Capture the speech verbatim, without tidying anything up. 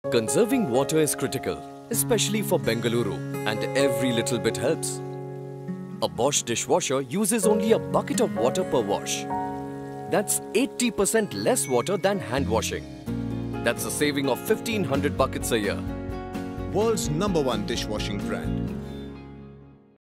Conserving water is critical, especially for Bengaluru, and every little bit helps. A Bosch dishwasher uses only a bucket of water per wash. That's eighty percent less water than hand washing. That's a saving of fifteen hundred buckets a year. World's number one dishwashing brand.